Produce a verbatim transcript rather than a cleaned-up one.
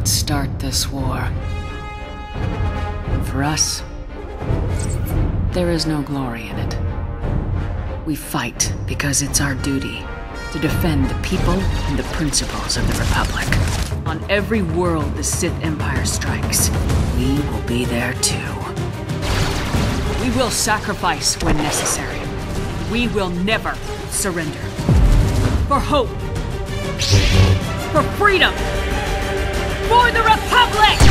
not start this war. And for us, there is no glory in it. We fight because it's our duty to defend the people and the principles of the Republic. On every world the Sith Empire strikes, we will be there too. We will sacrifice when necessary. We will never surrender. For hope. For freedom. For the Republic!